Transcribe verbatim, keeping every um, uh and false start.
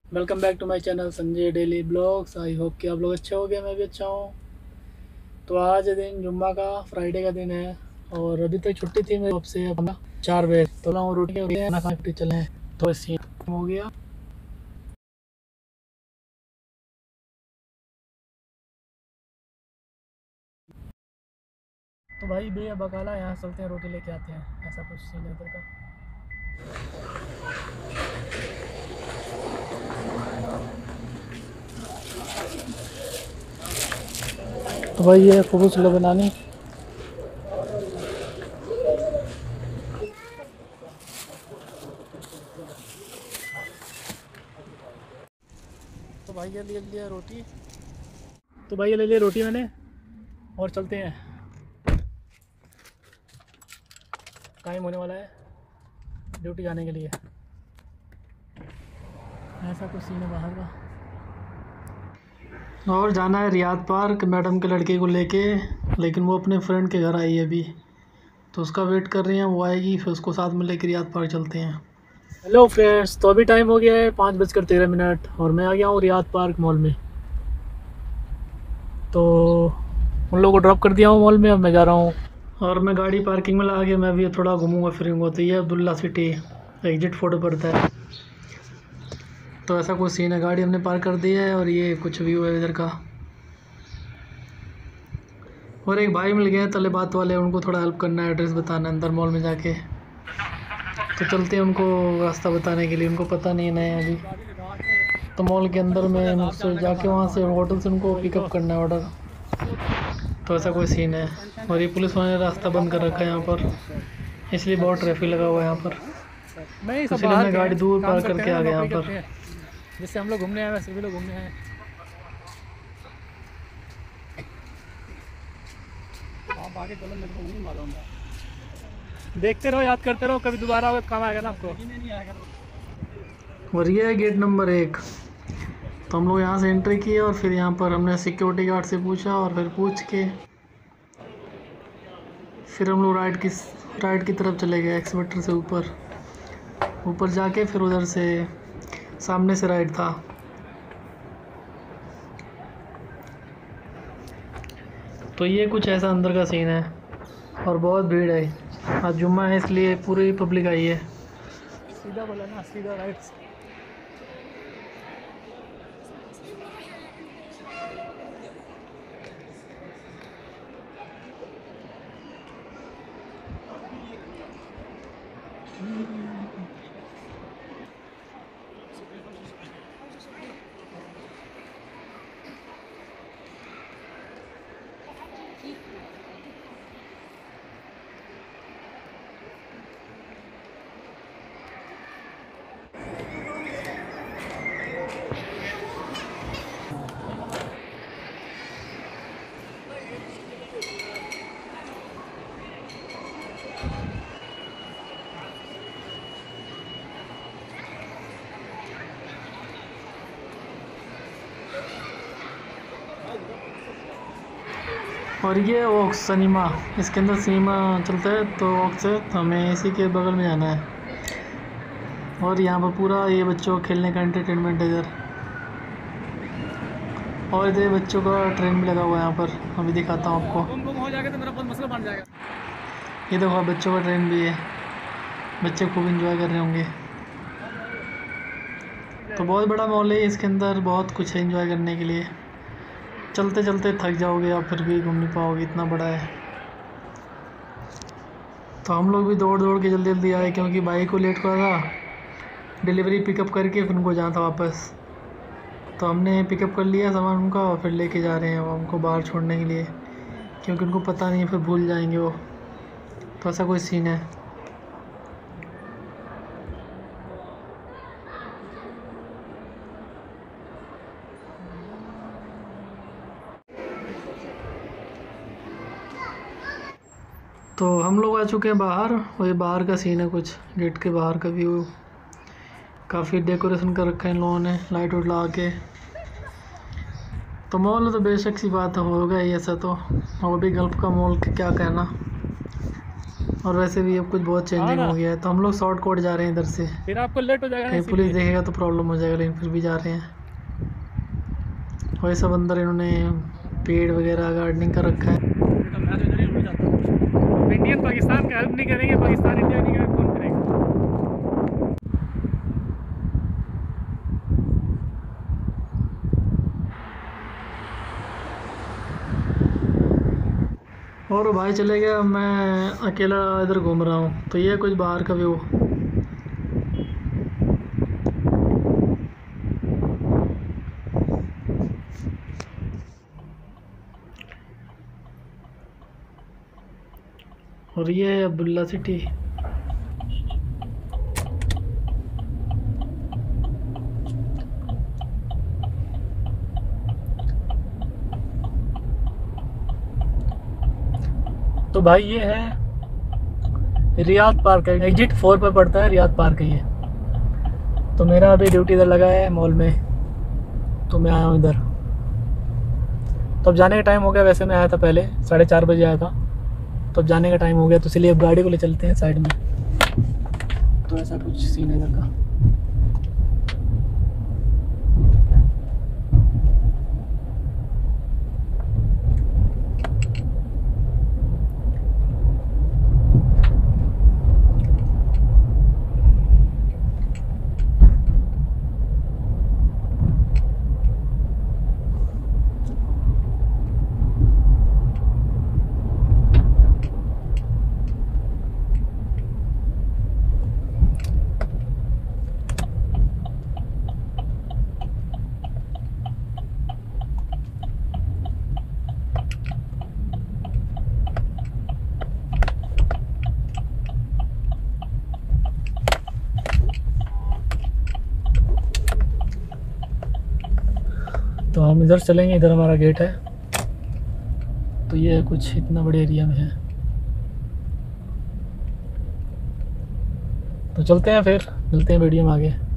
Welcome back to my channel Sanjay daily blogs. I hope कि आप लोग अच्छे हो गए, मैं भी अच्छा हूँ। तो आज दिन जुम्मा का फ्राइडे का दिन है और अभी तक छुट्टी थी मेरे जॉब से। अब चार बजे तो ना रोटी हो गई है, खाना खा के चले तो सीन हो गया। तो भाई भैया बकाला यहाँ चलते हैं, रोटी लेके आते हैं, ऐसा कुछ सीन है इधर का। तो भाई ये फुबुस लो बनानी। तो भाई ये ले लिया रोटी। तो भाई ये ले लिया रोटी मैंने और चलते हैं, टाइम होने वाला है ड्यूटी जाने के लिए। ऐसा कुछ सीन है बाहर का। और जाना है रियाद पार्क मैडम के लड़के को लेके, लेकिन वो अपने फ्रेंड के घर आई है अभी, तो उसका वेट कर रहे हैं, वो आएगी फिर उसको साथ में लेकर रियाद पार्क चलते हैं। हेलो फ्रेंड्स, तो अभी टाइम हो गया है पाँच बजकर तेरह मिनट और मैं आ गया हूँ रियाद पार्क मॉल में। तो उन लोगों को ड्रॉप कर दिया हूँ मॉल में, अब मैं जा रहा हूँ और मैं गाड़ी पार्किंग में लगा के मैं भी थोड़ा घूमूंगा फिरूंगा। तो ये अब्दुल्ला सिटी एग्जिट फ़ोटो पड़ता है। तो ऐसा कुछ सीन है, गाड़ी हमने पार्क कर दी है और ये कुछ व्यू है इधर का। और एक भाई मिल गए हैं तले बात वाले, उनको थोड़ा हेल्प करना है, एड्रेस बताना है अंदर मॉल में जाके। तो चलते हैं उनको रास्ता बताने के लिए, उनको पता नहीं है नए अभी। तो मॉल के अंदर में मुझसे जाके वहाँ से होटल से उनको पिकअप करना है ऑर्डर। तो ऐसा कोई सीन है। और ये पुलिस वाले ने रास्ता बंद कर रखा है यहाँ पर, इसलिए बहुत ट्रैफिक लगा हुआ है यहाँ पर। तो इसलिए हमने गाड़ी दूर पार्क करके आ गए यहाँ पर। जिससे हम लोग घूमने आए वैसे भी लोग घूमने आए। आप आगे चलो, मेरे को नहीं मालूम है। देखते रहो, याद करते रहो, कभी दोबारा होगा काम आएगा ना आपको। और ये है गेट नंबर एक। तो हम लोग यहाँ से एंट्री किए और फिर यहाँ पर हमने सिक्योरिटी गार्ड से पूछा और फिर पूछ के फिर हम लोग राइट की राइट की तरफ चले गए, एक्सीवेटर से ऊपर ऊपर जाके फिर उधर से सामने से राइट था। तो ये कुछ ऐसा अंदर का सीन है और बहुत भीड़ है, आज जुम्मा है इसलिए पूरी पब्लिक आई है। सीधा बोला ना, सीधा राइट। और ये ओक्स सिनेमा, इसके अंदर सिनेमा चलता है। तो ओक्स है, तो हमें इसी के बगल में जाना है। और यहाँ पर पूरा ये बच्चों को खेलने का एंटरटेनमेंट है इधर, और इधर बच्चों का ट्रेन भी लगा हुआ है यहाँ पर, अभी दिखाता हूँ आपको। गुम गुम हो जाएगा तो मेरा बहुत मसला बन जाएगा। ये देखो बच्चों का ट्रेन भी है, बच्चे खूब एंजॉय कर रहे होंगे। तो बहुत बड़ा मॉल है, इसके अंदर बहुत कुछ है एंजॉय करने के लिए। चलते चलते थक जाओगे आप, फिर भी घूम नहीं पाओगे, इतना बड़ा है। तो हम लोग भी दौड़ दौड़ के जल्दी जल्दी आए क्योंकि भाई को लेट हुआ था, डिलीवरी पिकअप करके फिर उनको जाना था वापस। तो हमने पिकअप कर लिया सामान उनका और फिर लेके जा रहे हैं वो उनको बाहर छोड़ने के लिए, क्योंकि उनको पता नहीं है फिर भूल जाएंगे वो। तो ऐसा कोई सीन है। तो हम लोग आ चुके हैं बाहर, और ये बाहर का सीन है, कुछ गेट के बाहर का व्यू। काफ़ी डेकोरेशन कर रखा है इन लोगों ने लाइट वाइट लगा के। तो मॉल तो बेशक सी बात है, होगा ही ऐसा तो, और भी गल्फ का मॉल क्या कहना। और वैसे भी अब कुछ बहुत चेंजिंग हो गया है, तो हम लोग शॉर्ट कट जा रहे हैं इधर से, फिर आपको लेट हो जाएगा। कहीं पुलिस देखेगा तो प्रॉब्लम हो जाएगा, लेकिन फिर भी जा रहे हैं। और ये सब अंदर इन्होंने पेड़ वगैरह गार्डनिंग कर रखा है। इंडियन पाकिस्तान का हेल्प नहीं करेंगे, पाकिस्तान इंडिया नहीं करेंगे, कौन करेगा? और भाई चले गया, मैं अकेला इधर घूम रहा हूँ। तो ये कुछ बाहर का व्यू। और ये है अब्दुल्ला सिटी। तो भाई ये है रियाद पार्क है, एग्जिट फोर पर पड़ता है रियाद पार्क है ये। तो मेरा अभी ड्यूटी इधर लगा है मॉल में, तो मैं आया हूँ इधर। तो अब जाने का टाइम हो गया, वैसे मैं आया था पहले साढ़े चार बजे आया था, तो अब जाने का टाइम हो गया, तो इसलिए अब गाड़ी को ले चलते हैं साइड में। तो ऐसा कुछ सीन है इधर का। तो हम इधर चलेंगे, इधर हमारा गेट है। तो ये कुछ इतना बड़े एरिया में है, तो चलते हैं, फिर मिलते हैं वीडियो में आगे।